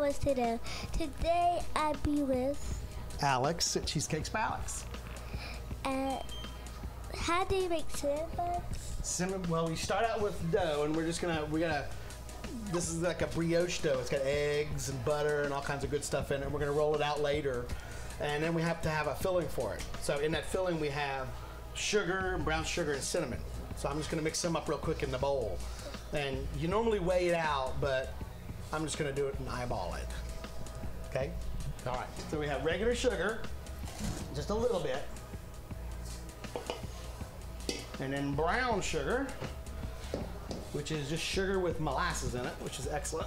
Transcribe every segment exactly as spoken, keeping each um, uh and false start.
Wants to Know. Today I be with Alex at Cheesecakes by Alex. Uh, how do you make cinnamon buns? Cinnamon. Well, we start out with dough, and we're just gonna we're gonna. This is like a brioche dough. It's got eggs and butter and all kinds of good stuff in it. We're gonna roll it out later, and then we have to have a filling for it. So in that filling, we have sugar, brown sugar, and cinnamon. So I'm just gonna mix them up real quick in the bowl. And you normally weigh it out, but I'm just gonna do it and eyeball it. Okay? All right. So we have regular sugar, just a little bit. And then brown sugar, which is just sugar with molasses in it, which is excellent,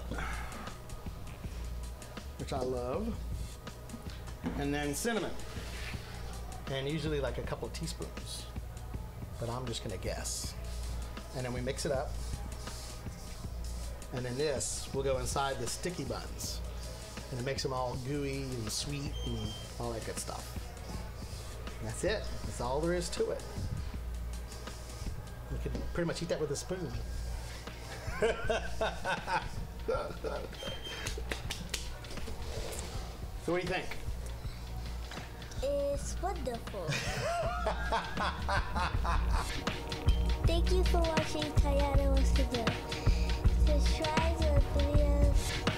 which I love. And then cinnamon, and usually like a couple of teaspoons, but I'm just gonna guess. And then we mix it up. And then this will go inside the sticky buns, and it makes them all gooey and sweet and all that good stuff. And that's it. That's all there is to it. You can pretty much eat that with a spoon. So what do you think? It's wonderful. Thank you for watching Tayana Wants to Know. Subscribe to the videos.